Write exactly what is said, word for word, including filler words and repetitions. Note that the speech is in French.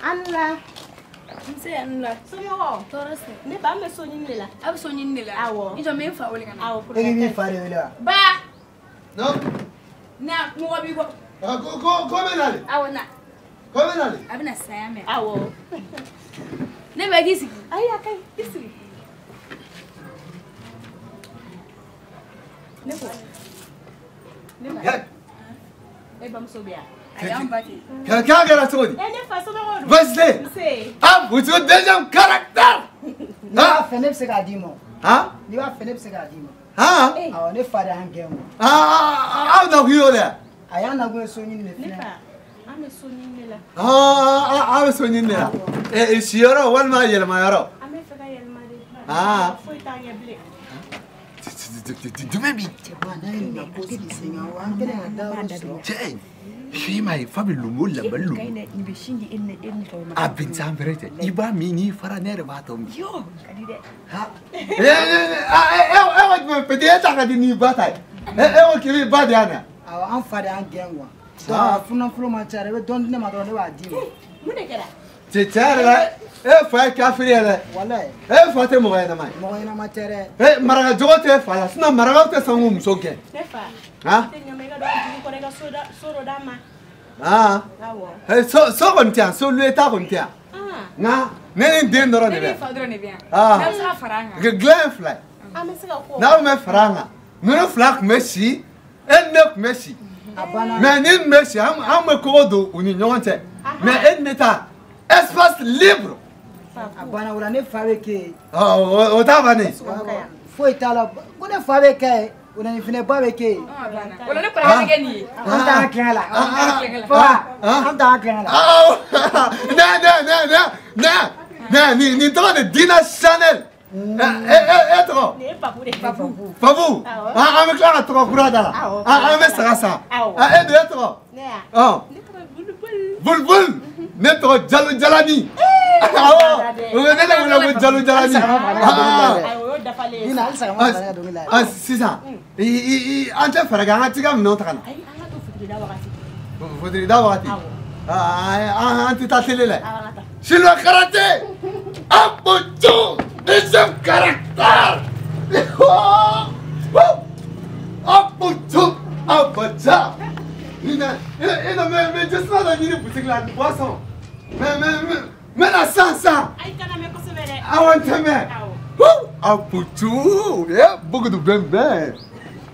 Anla. Nse anla. Somo. Torose. Ne ba me so nyin la. Ab so nyin nila. Awo. Ijo me fa wole kana. Awo. E mi fare wele. Ba. No. Na mo wabi ko. Ah, go go go menale. Awo na. Go menale. Abina saya me. Awo. Ne ba gisi. Ay akai, isi. Ne ko. Ne ba. Ya. E ba mo so bia. Ayam bati. Ka ka gara sodi. E ne fa so ba wo. Vas-y. Se. Ah, vous êtes déjà un caractère. Ah, fenep se ga dimo. Hein? Ni wa fenep se ga dimo. Hein? Ah, ne fare angemo. Ah, ah, na hiyo le. Aya na go so nyin ne Ne fina. fa. Ame so nyin la. Ah, ah, ah, so nyin le. Eh, si yoro wal ma yel ma yoro. Ame fa ga yel mari. Ah. Foi ta nya ble. Du mebi. Ba na yin na ko si singa wa an kele na da so. Che. Shi mai fabi lumo lamban lumo. Kaina ni be shingi inna inna to ma. Abin sambrete. Iba mini fara ne da ba to mi. Yo, kadi de. Ha. Eh, eh, eh, eh, me pedi eta ka di ni batai. Eh, eh, o kiri ba dia na. Ah, an fare angemo. Da funa fulu ma chare we don ne ma do ne wa dimo. Mu de kera. Che chare la. Eh, fa kafiri la. Wallahi. Eh, fa te mo ga na mai. Mo ina ma chare. Eh, maraga jogote fa la. Sina maraga te sangu msoke. Ne fa. Ha? Te nya me ga do ji ko ga so da so ro da ma. Ah. Awo. Eh, so so kon tia, so lui ta kon tia. Ah. Na, ne ni den doro ne Ne be. fa dro ne bien. Ah. Na sa faranga. Ge glen fly. Ame se ga ko. Na me franga. No flak Messi. En nek Messi. Abana. Mais ni Messi, am am ko do uni nyonte. Mais en meta espace libre. Abana wala ne fare ke. Oh, o ta bani. Foi tala. Ko ne fare ke. Una ni fine ba be ke. Ah bana. Wala ne para ne gani. An ta kala. Ah. An ta kala. Ah. Na na na na. Na. Na ni ni to de Dina Chanel. Eh eh eh to. Ne pa pour pas vous. Fabu. Ah, avec la to kurada la. Ah, avec ça ça. Ah, et de to. Ne. Ah. Ne ko bul bul. Bulbul. Ne to jalu jalani. Ah. O ne na ko jalu jalani. Ah. Ay wo da fale. Ina alsa ma fare do mi la. Ah, sisa. I i ante faraga ngati kam no takana. Ay ala to fudri da wakati. Fodri da wati. Ah, ah, anti ta telele. Ala ta. Je le karaté. Apocho. Deuxième caractère. Apocho. Apocha. Ina, ina mais mais juste là dans une boutique là de boisson. Mais mais mais mais la salsa. Ay kana me ko se vere. I want to me. Awo. Apocho. Yeah, beaucoup de ben ben.